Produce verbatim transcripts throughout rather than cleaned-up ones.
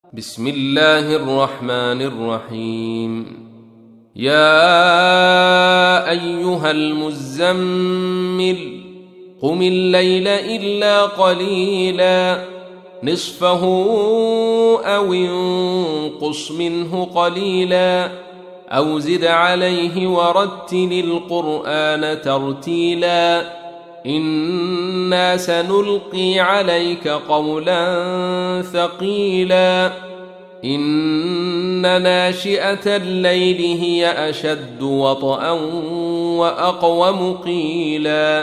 بسم الله الرحمن الرحيم. يا أيها المزمل قم الليل إلا قليلا نصفه أو انقص منه قليلا أو زد عليه ورتل القرآن ترتيلا إنا سنلقي عليك قولا ثقيلا إن ناشئة الليل هي أشد وطئا وأقوم قيلا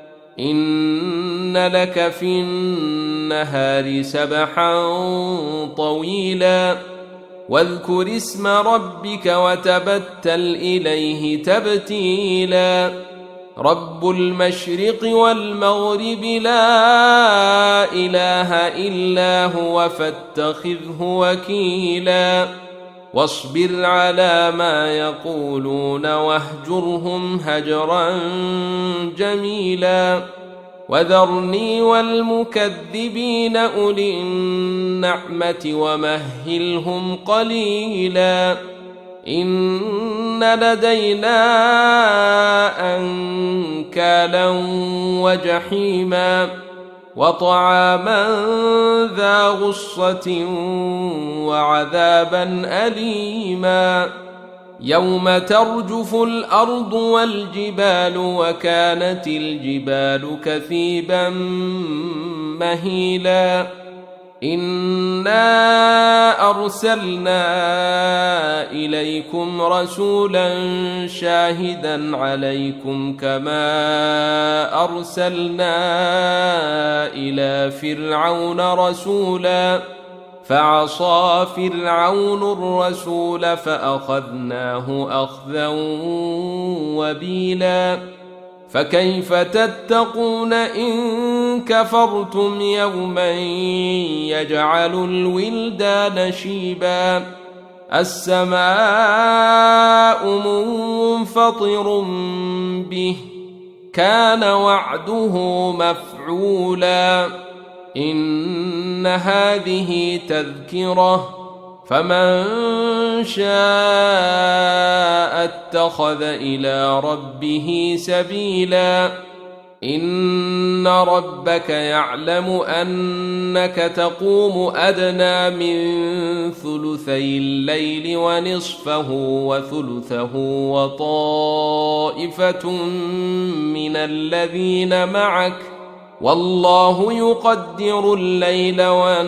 إن لك في النهار سبحا طويلا واذكر اسم ربك وتبتل إليه تبتيلا رب المشرق والمغرب لا إله إلا هو فاتخذه وكيلا واصبر على ما يقولون واهجرهم هجرا جميلا وذرني والمكذبين أولي النعمة ومهلهم قليلا إن لدينا أنكالا وجحيما وطعاما ذا غصة وعذابا أليما يوم ترجف الأرض والجبال وكانت الجبال كثيبا مهيلا إنا أرسلنا إليكم رسولا شاهدا عليكم كما أرسلنا إلى فرعون رسولا فعصى فرعون الرسول فأخذناه أخذا وبيلا فكيف تتقون إن كفرتم يوما يجعل الولدان شيبا السماء منفطر به كان وعده مفعولا إن هذه تذكرة فمن شاء اتخذ إلى ربه سبيلا إن ربك يعلم أنك تقوم أدنى من ثلثي الليل ونصفه وثلثه وطائفة من الذين معك والله يقدر الليل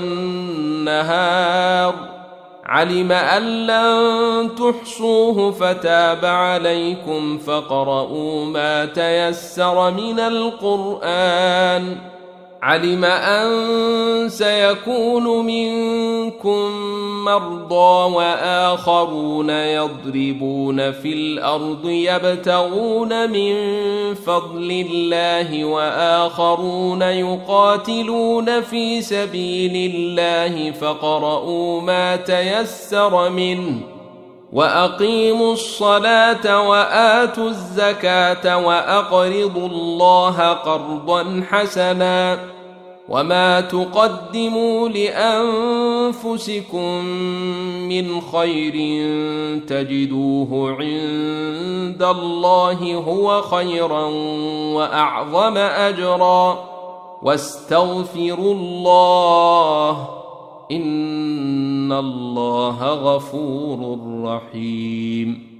والنهار علم أن لن تحصوه فتاب عليكم فاقرؤوا ما تيسر من القرآن علم أن سيكون منكم مرضى وآخرون يضربون في الأرض يبتغون من فضل الله وآخرون يقاتلون في سبيل الله فاقرؤوا ما تيسر منه وأقيموا الصلاة وآتوا الزكاة وأقرضوا الله قرضا حسنا وما تقدموا لأنفسكم من خير تجدوه عند الله هو خيرا وأعظم أجرا واستغفروا الله إن الله غفور رحيم.